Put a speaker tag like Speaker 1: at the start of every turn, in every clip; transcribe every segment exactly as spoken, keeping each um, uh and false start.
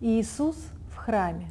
Speaker 1: Иисус в храме.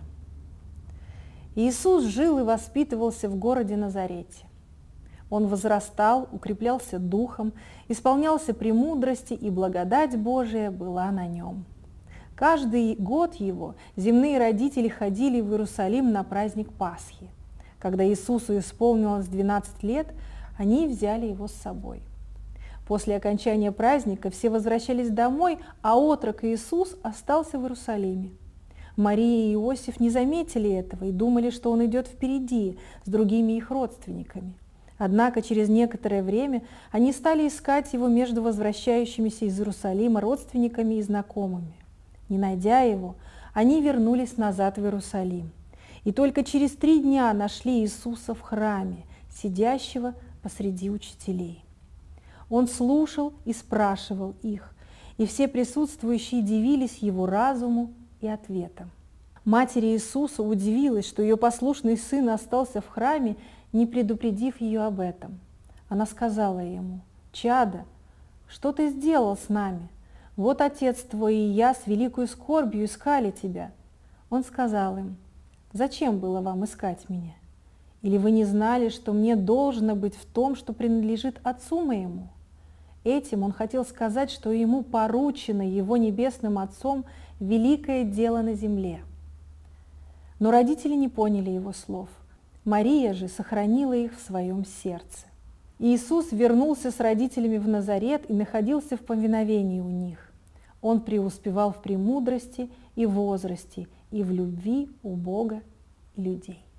Speaker 1: Иисус жил и воспитывался в городе Назарете. Он возрастал, укреплялся духом, исполнялся премудрости, и благодать Божия была на нем. Каждый год его земные родители ходили в Иерусалим на праздник Пасхи. Когда Иисусу исполнилось двенадцать лет, они взяли его с собой. После окончания праздника все возвращались домой, а отрок Иисус остался в Иерусалиме. Мария и Иосиф не заметили этого и думали, что он идет впереди с другими их родственниками. Однако через некоторое время они стали искать его между возвращающимися из Иерусалима родственниками и знакомыми. Не найдя его, они вернулись назад в Иерусалим. И только через три дня нашли Иисуса в храме, сидящего посреди учителей. Он слушал и спрашивал их, и все присутствующие дивились его разуму и ответам. Матери Иисуса удивилась, что ее послушный сын остался в храме, не предупредив ее об этом. Она сказала ему: «Чадо, что ты сделал с нами? Вот отец твой и я с великой скорбью искали тебя». Он сказал им: «Зачем было вам искать меня? Или вы не знали, что мне должно быть в том, что принадлежит отцу моему?» Этим он хотел сказать, что ему поручено его небесным Отцом великое дело на земле. Но родители не поняли его слов. Мария же сохранила их в своем сердце. Иисус вернулся с родителями в Назарет и находился в повиновении у них. Он преуспевал в премудрости и возрасте, и в любви у Бога и людей.